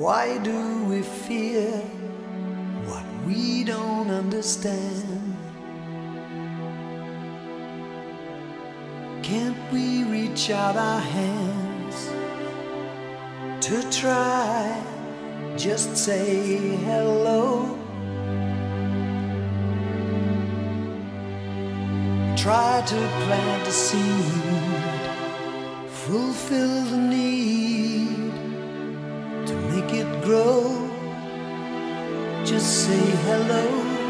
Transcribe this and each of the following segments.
Why do we fear what we don't understand? Can't we reach out our hands to try, just say hello? Try to plant a seed, fulfill the need to make it grow. Just say hello.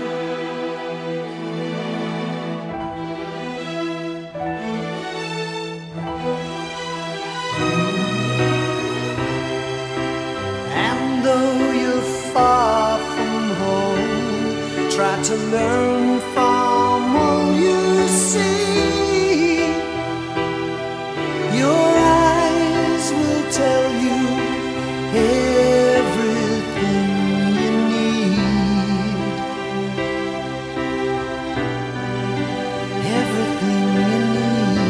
And though you're far from home, try to learn from all you see. Your eyes will tell you everything you need. Everything you need.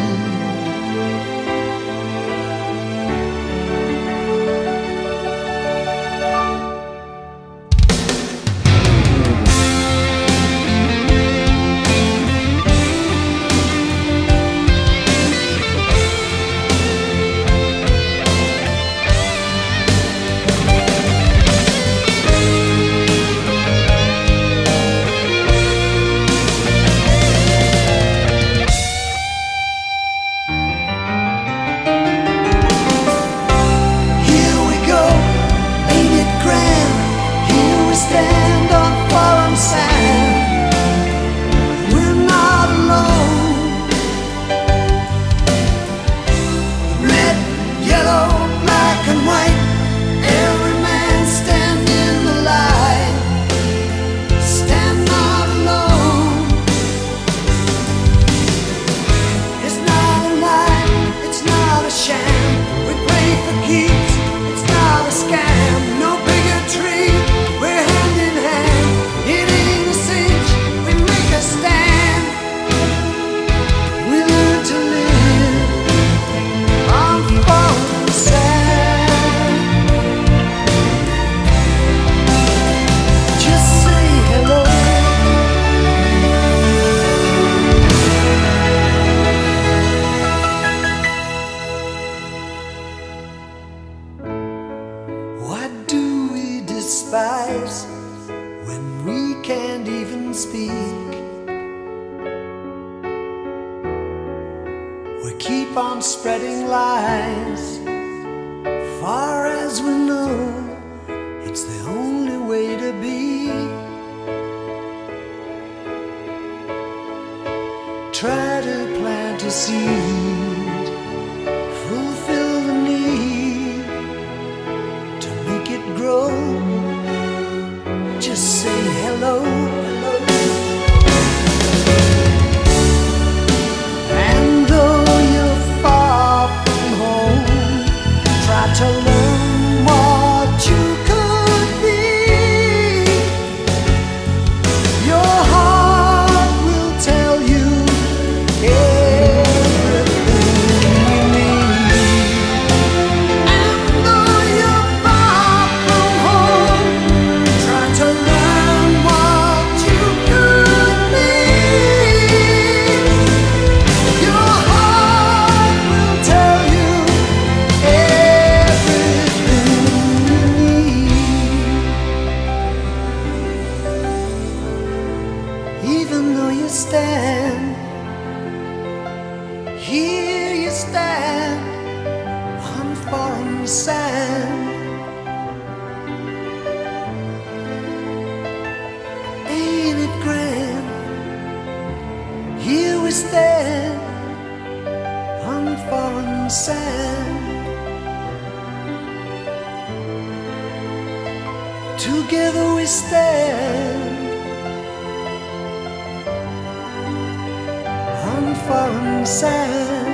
When we can't even speak, we keep on spreading lies. Far as we know, it's the only way to be. Try to plant a seed, fulfill the need to make it grow. Just say hello, hello. And though you're far from home, try to learn what you could be. Your heart will tell you everything you need. And though you're far from home, try to learn what you could be. Your heart will tell you everything you need. Even though you stand, here you stand on foreign sand. Ain't it grand? Here we stand on foreign sand. Together we stand on foreign sand.